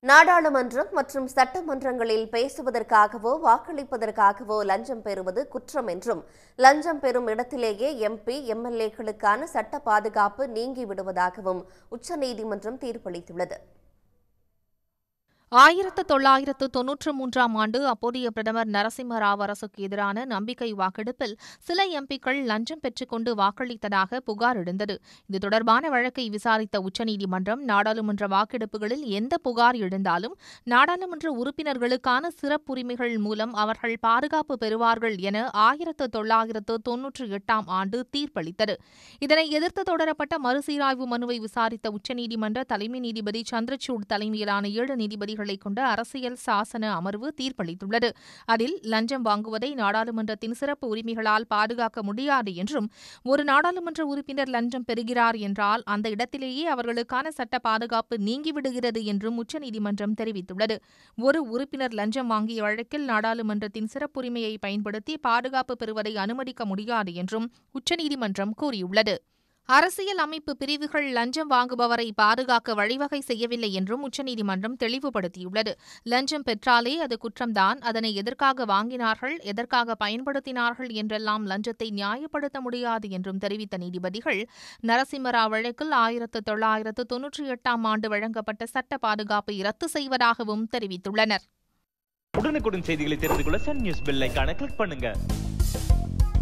நாடாளுமன்றம் மற்றும் சட்டமன்றங்களில் பேசுவதற்காகவோ வாக்களிப்பதற்காகவோ லஞ்சம் பெறுவது குற்றம் என்றும், லஞ்சம் பெறும் இடத்திலேயே எம்பி, எம்எல்ஏக்களுக்கான சட்ட பாதுகாப்பு நீங்கிவிடுவதாகவும் உச்சநீதிமன்றம் தீர்ப்பளித்துள்ளது. 1993ஆம் ஆண்டு அப்போதைய பிரதமர் நரசிம்ம ராவ் அரசுக்கு எதிரான நம்பிக்கை வாக்கெடுப்பில் சில எம்பிக்கள் லஞ்சம் பெற்றுக் கொண்டு வாக்களித்ததாக புகார் எழுந்தது. இது தொடர்பான வழக்கை விசாரித்த உச்சநீதிமன்றம், நாடாளுமன்ற வாக்கெடுப்புகளில் எந்த புகார் எழுந்தாலும் நாடாளுமன்ற உறுப்பினர்களுக்கான சிறப்புரிமைகள் மூலம் அவர்கள் பாதுகாப்பு பெறுவார்கள் என 1998ஆம் ஆண்டு தீர்ப்பளித்தது. இதனை எதிர்த்து தொடரப்பட்ட மறுசீராய்வு மனுவை விசாரித்த உச்சநீதிமன்ற தலைமை நீதிபதி சந்திரசூட் தலைமையிலான 7 நீதிபதிகள் கொண்ட அரசியல் சாசன அமர்வு தீர்ப்பளித்துள்ளது. அதில் லஞ்சம் வாங்குவதை நாடாளுமன்றத்தின் சிறப்பு உரிமைகளால் பாதுகாக்க முடியாது என்றும், ஒரு நாடாளுமன்ற உறுப்பினர் லஞ்சம் பெறுகிறார் என்றால் அந்த இடத்திலேயே அவர்களுக்கான சட்ட பாதுகாப்பு நீங்கிவிடுகிறது என்றும் உச்சநீதிமன்றம் தெரிவித்துள்ளது. ஒரு உறுப்பினர் லஞ்சம் வாங்கிய வழக்கில் நாடாளுமன்றத்தின் சிறப்புரிமையை பயன்படுத்தி பாதுகாப்பு பெறுவதை அனுமதிக்க முடியாது என்றும் உச்சநீதிமன்றம் கூறியுள்ளது. அரசியல் அமைப்பு பிரிவுகள் லஞ்சம் வாங்குபவரை பாதுகாக்க வழிவகை செய்யவில்லை என்றும் உச்சநீதிமன்றம் தெளிவுபடுத்தியுள்ளது. லஞ்சம் பெற்றாலே அது குற்றம்தான். அதனை எதற்காக வாங்கினார்கள், எதற்காக பயன்படுத்தினார்கள் என்றெல்லாம் லஞ்சத்தை நியாயப்படுத்த முடியாது என்றும் தெரிவித்த நீதிபதிகள், நரசிம்மராவ் வழக்கில் 1998ஆம் ஆண்டு வழங்கப்பட்ட சட்ட பாதுகாப்பை ரத்து செய்வதாகவும் தெரிவித்துள்ளனர். உடனுக்குடன் செய்திகளை தெரிந்து கொள்ள சன் நியூஸ் பெல் ஐகானை கிளிக் பண்ணுங்க.